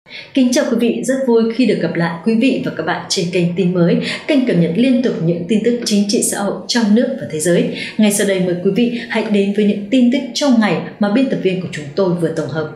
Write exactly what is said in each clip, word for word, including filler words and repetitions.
Kính chào quý vị, rất vui khi được gặp lại quý vị và các bạn trên kênh Tin Mới, kênh cập nhật liên tục những tin tức chính trị xã hội trong nước và thế giới. Ngay sau đây mời quý vị hãy đến với những tin tức trong ngày mà biên tập viên của chúng tôi vừa tổng hợp.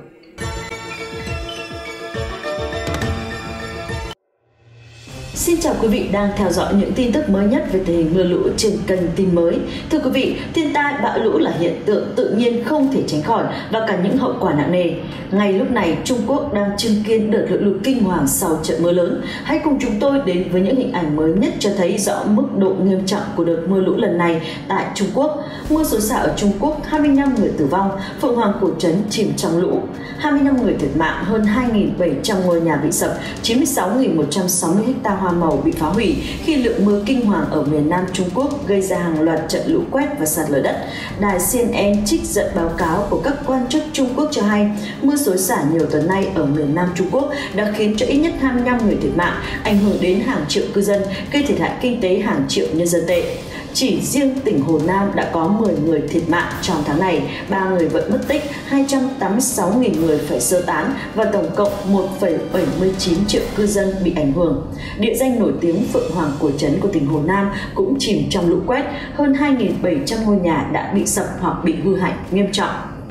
Xin chào quý vị đang theo dõi những tin tức mới nhất về tình hình mưa lũ trên kênh Tin Mới. Thưa quý vị, thiên tai bão lũ là hiện tượng tự nhiên không thể tránh khỏi và cả những hậu quả nặng nề. Ngay lúc này, Trung Quốc đang chứng kiến đợt lũ lụt kinh hoàng sau trận mưa lớn. Hãy cùng chúng tôi đến với những hình ảnh mới nhất cho thấy rõ mức độ nghiêm trọng của đợt mưa lũ lần này tại Trung Quốc. Mưa xối xả ở Trung Quốc, hai mươi lăm người tử vong, Phượng Hoàng Cổ Trấn chìm trong lũ, hai mươi lăm người thiệt mạng, hơn hai nghìn bảy trăm ngôi nhà bị sập, chín mươi sáu nghìn một trăm sáu mươi ha hoa màu bị phá hủy khi lượng mưa kinh hoàng ở miền Nam Trung Quốc gây ra hàng loạt trận lũ quét và sạt lở đất. Đài xê en en trích dẫn báo cáo của các quan chức Trung Quốc cho hay, mưa xối xả nhiều tuần nay ở miền Nam Trung Quốc đã khiến cho ít nhất hai mươi lăm người thiệt mạng, ảnh hưởng đến hàng triệu cư dân, gây thiệt hại kinh tế hàng triệu nhân dân tệ. Chỉ riêng tỉnh Hồ Nam đã có mười người thiệt mạng trong tháng này, ba người vẫn mất tích, hai trăm tám mươi sáu nghìn người phải sơ tán và tổng cộng một phẩy bảy mươi chín triệu cư dân bị ảnh hưởng. Địa danh nổi tiếng Phượng Hoàng Cổ Trấn của tỉnh Hồ Nam cũng chìm trong lũ quét, hơn hai nghìn bảy trăm ngôi nhà đã bị sập hoặc bị hư hại nghiêm trọng.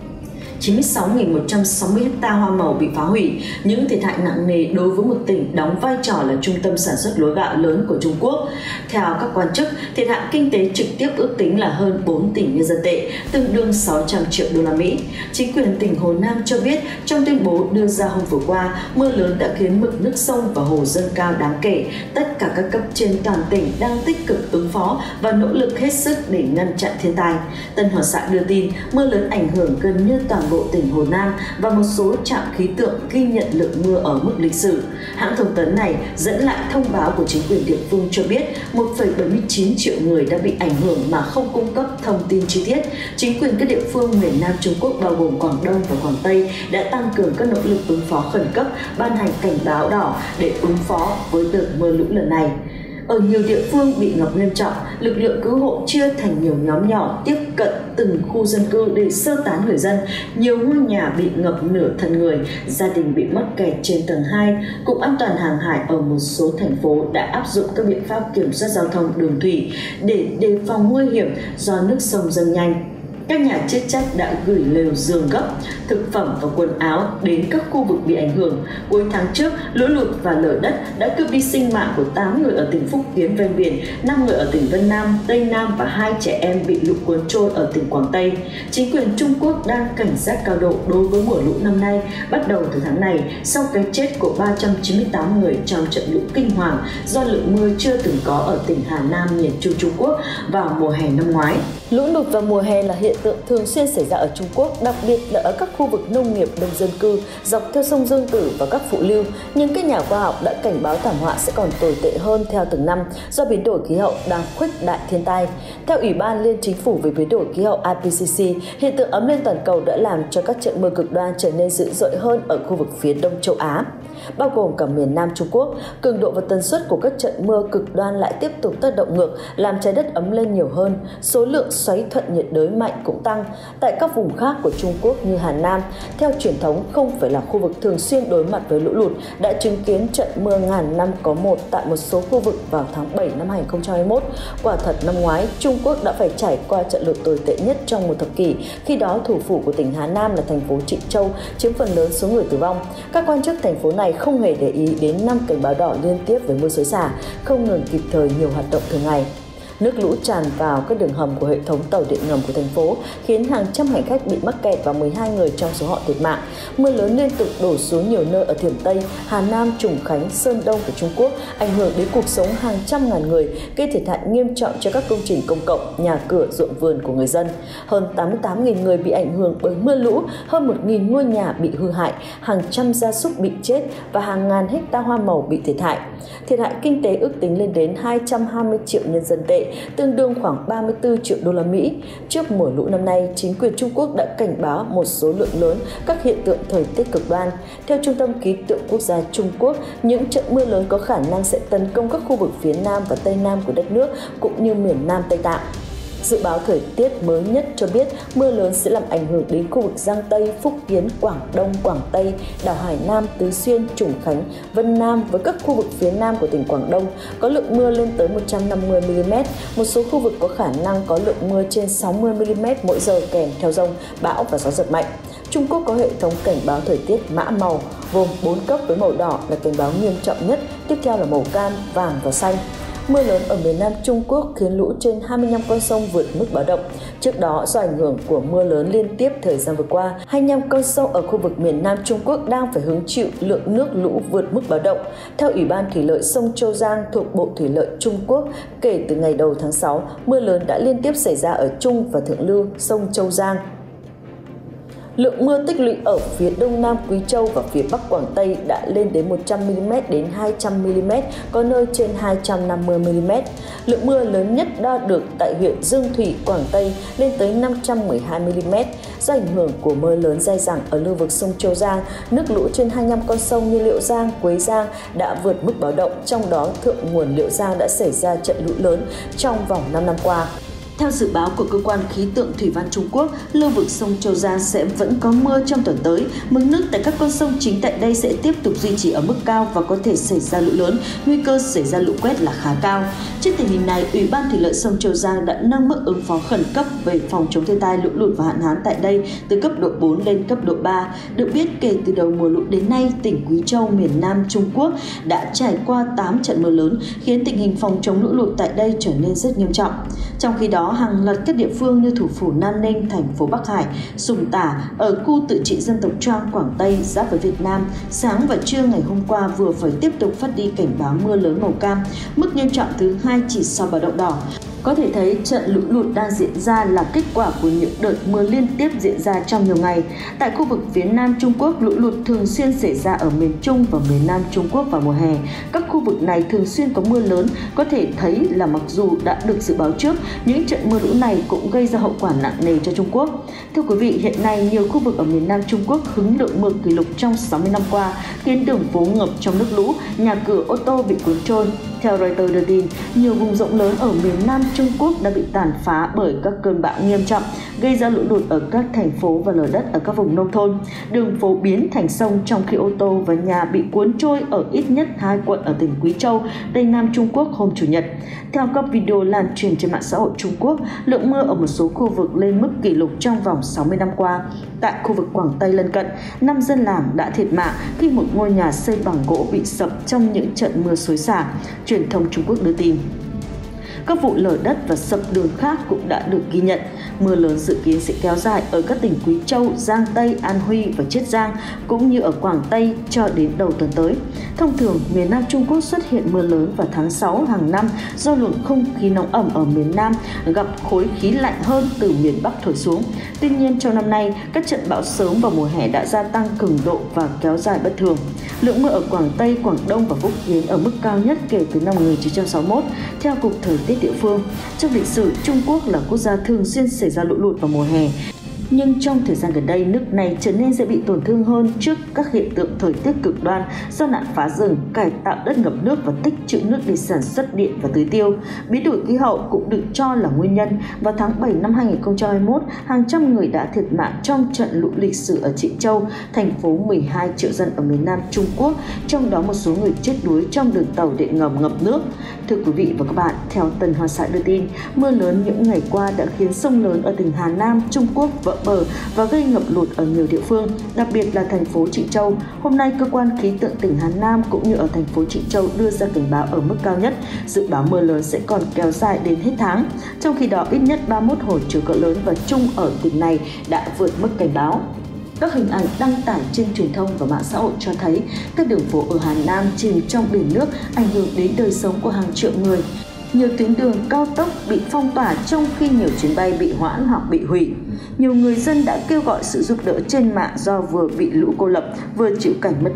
chín mươi sáu nghìn một trăm sáu mươi ha hoa màu bị phá hủy, những thiệt hại nặng nề đối với một tỉnh đóng vai trò là trung tâm sản xuất lúa gạo lớn của Trung Quốc. Theo các quan chức, thiệt hại kinh tế trực tiếp ước tính là hơn bốn tỷ nhân dân tệ, tương đương sáu trăm triệu đô la Mỹ. Chính quyền tỉnh Hồ Nam cho biết trong tuyên bố đưa ra hôm vừa qua, mưa lớn đã khiến mực nước sông và hồ dâng cao đáng kể. Tất cả các cấp trên toàn tỉnh đang tích cực ứng phó và nỗ lực hết sức để ngăn chặn thiên tai. Tân Hoa Xã đưa tin, mưa lớn ảnh hưởng gần như toàn bộ tỉnh Hồ Nam và một số trạm khí tượng ghi nhận lượng mưa ở mức lịch sử. Hãng thông tấn này dẫn lại thông báo của chính quyền địa phương cho biết một phẩy bảy mươi chín triệu người đã bị ảnh hưởng mà không cung cấp thông tin chi tiết. Chính quyền các địa phương miền Nam Trung Quốc bao gồm Quảng Đông và Quảng Tây đã tăng cường các nỗ lực ứng phó khẩn cấp, ban hành cảnh báo đỏ để ứng phó với đợt mưa lũ lần này. Ở nhiều địa phương bị ngập nghiêm trọng, lực lượng cứu hộ chia thành nhiều nhóm nhỏ tiếp cận từng khu dân cư để sơ tán người dân. Nhiều ngôi nhà bị ngập nửa thân người, gia đình bị mắc kẹt trên tầng hai. Cục An toàn hàng hải ở một số thành phố đã áp dụng các biện pháp kiểm soát giao thông đường thủy để đề phòng nguy hiểm do nước sông dâng nhanh. Các nhà chức trách đã gửi lều giường gấp, thực phẩm và quần áo đến các khu vực bị ảnh hưởng. Cuối tháng trước, lũ lụt và lở đất đã cướp đi sinh mạng của tám người ở tỉnh Phúc Kiến ven biển, năm người ở tỉnh Vân Nam, Tây Nam và hai trẻ em bị lũ cuốn trôi ở tỉnh Quảng Tây. Chính quyền Trung Quốc đang cảnh giác cao độ đối với mùa lũ năm nay, bắt đầu từ tháng này sau cái chết của ba trăm chín mươi tám người trong trận lũ kinh hoàng do lượng mưa chưa từng có ở tỉnh Hà Nam miền Trung Trung Quốc vào mùa hè năm ngoái. Lũ lụt vào mùa hè là hiện tượng thường xuyên xảy ra ở Trung Quốc, đặc biệt là ở các khu vực nông nghiệp đông dân cư dọc theo sông Dương Tử và các phụ lưu. Nhưng các nhà khoa học đã cảnh báo thảm họa sẽ còn tồi tệ hơn theo từng năm do biến đổi khí hậu đang khuếch đại thiên tai. Theo Ủy ban Liên Chính phủ về biến đổi khí hậu I P C C, hiện tượng ấm lên toàn cầu đã làm cho các trận mưa cực đoan trở nên dữ dội hơn ở khu vực phía đông châu Á, bao gồm cả miền Nam Trung Quốc. Cường độ và tần suất của các trận mưa cực đoan lại tiếp tục tác động ngược, làm trái đất ấm lên nhiều hơn. Số lượng xoáy thuận nhiệt đới mạnh cũng tăng. Tại các vùng khác của Trung Quốc như Hà Nam, theo truyền thống không phải là khu vực thường xuyên đối mặt với lũ lụt, đã chứng kiến trận mưa ngàn năm có một tại một số khu vực vào tháng bảy năm hai nghìn không trăm hai mươi mốt. Quả thật năm ngoái, Trung Quốc đã phải trải qua trận lụt tồi tệ nhất trong một thập kỷ. Khi đó, thủ phủ của tỉnh Hà Nam là thành phố Trịnh Châu, chiếm phần lớn số người tử vong. Các quan chức thành phố này không hề để ý đến năm cảnh báo đỏ liên tiếp với mưa xối xả, không ngừng kịp thời nhiều hoạt động thường ngày. Nước lũ tràn vào các đường hầm của hệ thống tàu điện ngầm của thành phố, khiến hàng trăm hành khách bị mắc kẹt và mười hai người trong số họ thiệt mạng. Mưa lớn liên tục đổ xuống nhiều nơi ở Thiểm Tây, Hà Nam, Trùng Khánh, Sơn Đông của Trung Quốc, ảnh hưởng đến cuộc sống hàng trăm ngàn người, gây thiệt hại nghiêm trọng cho các công trình công cộng, nhà cửa, ruộng vườn của người dân. Hơn tám mươi tám nghìn người bị ảnh hưởng bởi mưa lũ, hơn một nghìn ngôi nhà bị hư hại, hàng trăm gia súc bị chết và hàng ngàn hecta hoa màu bị thiệt hại. Thiệt hại kinh tế ước tính lên đến hai trăm hai mươi triệu nhân dân tệ, tương đương khoảng ba mươi tư triệu đô la Mỹ. Trước mùa lũ năm nay, chính quyền Trung Quốc đã cảnh báo một số lượng lớn các hiện tượng thời tiết cực đoan. Theo Trung tâm Khí tượng Quốc gia Trung Quốc, những trận mưa lớn có khả năng sẽ tấn công các khu vực phía Nam và Tây Nam của đất nước cũng như miền Nam Tây Tạng. Dự báo thời tiết mới nhất cho biết mưa lớn sẽ làm ảnh hưởng đến khu vực Giang Tây, Phúc Kiến, Quảng Đông, Quảng Tây, đảo Hải Nam, Tứ Xuyên, Trùng Khánh, Vân Nam với các khu vực phía Nam của tỉnh Quảng Đông có lượng mưa lên tới một trăm năm mươi mi li mét. Một số khu vực có khả năng có lượng mưa trên sáu mươi mi li mét mỗi giờ kèm theo dông, bão và gió giật mạnh. Trung Quốc có hệ thống cảnh báo thời tiết mã màu gồm bốn cấp với màu đỏ là cảnh báo nghiêm trọng nhất, tiếp theo là màu cam, vàng và xanh. Mưa lớn ở miền Nam Trung Quốc khiến lũ trên hai mươi lăm con sông vượt mức báo động. Trước đó, do ảnh hưởng của mưa lớn liên tiếp thời gian vừa qua, hai mươi lăm con sông ở khu vực miền Nam Trung Quốc đang phải hứng chịu lượng nước lũ vượt mức báo động. Theo Ủy ban Thủy lợi sông Châu Giang thuộc Bộ Thủy lợi Trung Quốc, kể từ ngày đầu tháng sáu, mưa lớn đã liên tiếp xảy ra ở Trung và Thượng lưu sông Châu Giang. Lượng mưa tích lũy ở phía đông nam Quý Châu và phía bắc Quảng Tây đã lên đến một trăm mi li mét đến hai trăm mi li mét, có nơi trên hai trăm năm mươi mi li mét. Lượng mưa lớn nhất đo được tại huyện Dương Thủy, Quảng Tây lên tới năm trăm mười hai mi li mét. Do ảnh hưởng của mưa lớn dai dẳng ở lưu vực sông Châu Giang, nước lũ trên hai mươi lăm con sông như Liễu Giang, Quế Giang đã vượt mức báo động, trong đó thượng nguồn Liễu Giang đã xảy ra trận lũ lớn trong vòng năm năm qua. Theo dự báo của Cơ quan Khí tượng Thủy văn Trung Quốc, lưu vực sông Châu Giang sẽ vẫn có mưa trong tuần tới. Mực nước tại các con sông chính tại đây sẽ tiếp tục duy trì ở mức cao và có thể xảy ra lũ lớn, nguy cơ xảy ra lũ quét là khá cao. Trước tình hình này, Ủy ban Thủy lợi sông Châu Giang đã nâng mức ứng phó khẩn cấp về phòng chống thiên tai lũ lụt và hạn hán tại đây từ cấp độ bốn lên cấp độ ba. Được biết, kể từ đầu mùa lũ đến nay, tỉnh Quý Châu, miền Nam Trung Quốc đã trải qua tám trận mưa lớn, khiến tình hình phòng chống lũ lụt tại đây trở nên rất nghiêm trọng. Trong khi đó, hàng loạt các địa phương như thủ phủ Nam Ninh, thành phố Bắc Hải, Sùng Tả ở khu tự trị dân tộc Trang, Quảng Tây giáp với Việt Nam, sáng và trưa ngày hôm qua vừa phải tiếp tục phát đi cảnh báo mưa lớn màu cam, mức nghiêm trọng thứ hai chỉ sau báo động đỏ. Có thể thấy trận lũ lụt đang diễn ra là kết quả của những đợt mưa liên tiếp diễn ra trong nhiều ngày. Tại khu vực phía Nam Trung Quốc, lũ lụt thường xuyên xảy ra ở miền Trung và miền Nam Trung Quốc vào mùa hè. Các khu vực này thường xuyên có mưa lớn, có thể thấy là mặc dù đã được dự báo trước, những trận mưa lũ này cũng gây ra hậu quả nặng nề cho Trung Quốc. Thưa quý vị, hiện nay nhiều khu vực ở miền Nam Trung Quốc hứng lượng mưa kỷ lục trong sáu mươi năm qua, khiến đường phố ngập trong nước lũ, nhà cửa ô tô bị cuốn trôi. Theo Reuters đưa tin, nhiều vùng rộng lớn ở miền Nam Trung Quốc đã bị tàn phá bởi các cơn bão nghiêm trọng, gây ra lũ lụt ở các thành phố và lở đất ở các vùng nông thôn. Đường phố biến thành sông trong khi ô tô và nhà bị cuốn trôi ở ít nhất hai quận ở tỉnh Quý Châu, Tây Nam Trung Quốc hôm Chủ nhật. Theo các video lan truyền trên mạng xã hội Trung Quốc, lượng mưa ở một số khu vực lên mức kỷ lục trong vòng sáu mươi năm qua. Tại khu vực Quảng Tây lân cận, năm dân làng đã thiệt mạng khi một ngôi nhà xây bằng gỗ bị sập trong những trận mưa xối xả, truyền thông Trung Quốc đưa tin. Các vụ lở đất và sập đường khác cũng đã được ghi nhận. Mưa lớn dự kiến sẽ kéo dài ở các tỉnh Quý Châu, Giang Tây, An Huy và Chiết Giang, cũng như ở Quảng Tây cho đến đầu tuần tới. Thông thường, miền Nam Trung Quốc xuất hiện mưa lớn vào tháng sáu hàng năm do luồng không khí nóng ẩm ở miền Nam gặp khối khí lạnh hơn từ miền Bắc thổi xuống. Tuy nhiên, trong năm nay, các trận bão sớm vào mùa hè đã gia tăng cường độ và kéo dài bất thường. Lượng mưa ở Quảng Tây, Quảng Đông và Phúc Kiến ở mức cao nhất kể từ năm một nghìn chín trăm sáu mươi mốt, theo Cục Thời tiết địa phương. Trong lịch sử, Trung Quốc là quốc gia thường xuyên xảy ra lũ lụt vào mùa hè. Nhưng trong thời gian gần đây, nước này trở nên dễ bị tổn thương hơn trước các hiện tượng thời tiết cực đoan do nạn phá rừng, cải tạo đất ngập nước và tích trữ nước để sản xuất điện và tưới tiêu. Biến đổi khí hậu cũng được cho là nguyên nhân. Vào tháng bảy năm hai nghìn không trăm hai mươi mốt, hàng trăm người đã thiệt mạng trong trận lũ lịch sử ở Trịnh Châu, thành phố mười hai triệu dân ở miền Nam Trung Quốc, trong đó một số người chết đuối trong đường tàu điện ngầm ngập nước. Thưa quý vị và các bạn, theo Tân Hoa Xã đưa tin, mưa lớn những ngày qua đã khiến sông lớn ở tỉnh Hà Nam, Trung Quốc vỡ bờ và gây ngập lụt ở nhiều địa phương, đặc biệt là thành phố Trịnh Châu. Hôm nay, cơ quan khí tượng tỉnh Hà Nam cũng như ở thành phố Trịnh Châu đưa ra cảnh báo ở mức cao nhất, dự báo mưa lớn sẽ còn kéo dài đến hết tháng. Trong khi đó, ít nhất ba mươi mốt hồ chứa cỡ lớn và trung ở tỉnh này đã vượt mức cảnh báo. Các hình ảnh đăng tải trên truyền thông và mạng xã hội cho thấy các đường phố ở Hà Nam chìm trong biển nước, ảnh hưởng đến đời sống của hàng triệu người. Nhiều tuyến đường cao tốc bị phong tỏa trong khi nhiều chuyến bay bị hoãn hoặc bị hủy. Nhiều người dân đã kêu gọi sự giúp đỡ trên mạng do vừa bị lũ cô lập, vừa chịu cảnh mất điện.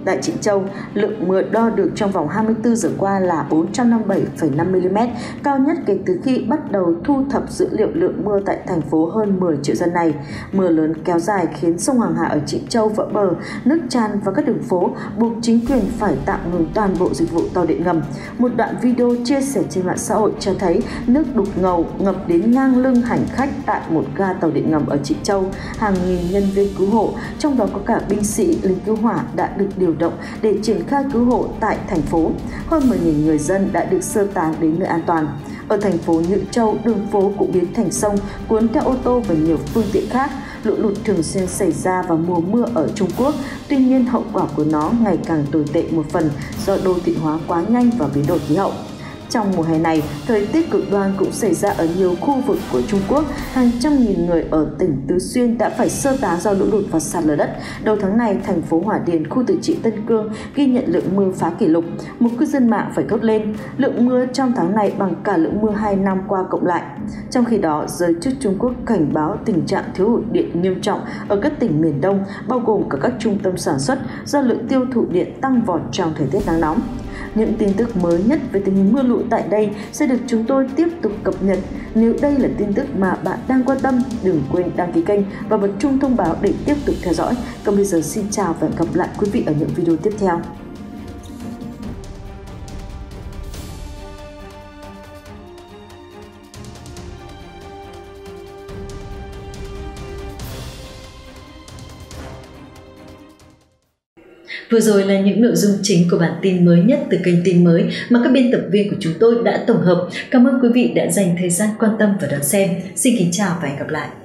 Tại Trịnh Châu, lượng mưa đo được trong vòng hai mươi tư giờ qua là bốn trăm năm mươi bảy phẩy năm mi-li-mét, cao nhất kể từ khi bắt đầu thu thập dữ liệu lượng mưa tại thành phố hơn mười triệu dân này. Mưa lớn kéo dài khiến sông Hoàng Hà ở Trịnh Châu vỡ bờ, nước tràn vào các đường phố, buộc chính quyền phải tạm ngừng toàn bộ dịch vụ tàu điện ngầm. Một đoạn video chia sẻ trên mạng xã hội cho thấy nước đục ngầu ngập đến ngang lưng hành khách tại một ga tàu điện ngầm ở Trịnh Châu. Hàng nghìn nhân viên cứu hộ, trong đó có cả binh sĩ, lính cứu hỏa đã được điều động để triển khai cứu hộ tại thành phố. Hơn mười nghìn người dân đã được sơ tán đến nơi an toàn. Ở thành phố Nhữ Châu, đường phố cũng biến thành sông, cuốn theo ô tô và nhiều phương tiện khác. Lũ lụt thường xuyên xảy ra vào mùa mưa ở Trung Quốc, tuy nhiên hậu quả của nó ngày càng tồi tệ một phần do đô thị hóa quá nhanh và biến đổi khí hậu. Trong mùa hè này, thời tiết cực đoan cũng xảy ra ở nhiều khu vực của Trung Quốc. Hàng trăm nghìn người ở tỉnh Tứ Xuyên đã phải sơ tán do lũ lụt và sạt lở đất. Đầu tháng này, thành phố Hỏa Điền, khu tự trị Tân Cương ghi nhận lượng mưa phá kỷ lục. Một cư dân mạng phải thốt lên, lượng mưa trong tháng này bằng cả lượng mưa hai năm qua cộng lại. Trong khi đó, giới chức Trung Quốc cảnh báo tình trạng thiếu hụt điện nghiêm trọng ở các tỉnh miền Đông, bao gồm cả các trung tâm sản xuất do lượng tiêu thụ điện tăng vọt trong thời tiết nắng nóng. Những tin tức mới nhất về tình hình mưa lụt tại đây sẽ được chúng tôi tiếp tục cập nhật. Nếu đây là tin tức mà bạn đang quan tâm, đừng quên đăng ký kênh và bật chuông thông báo để tiếp tục theo dõi. Còn bây giờ xin chào và hẹn gặp lại quý vị ở những video tiếp theo. Vừa rồi là những nội dung chính của bản tin mới nhất từ kênh Tin Mới mà các biên tập viên của chúng tôi đã tổng hợp. Cảm ơn quý vị đã dành thời gian quan tâm và đón xem. Xin kính chào và hẹn gặp lại.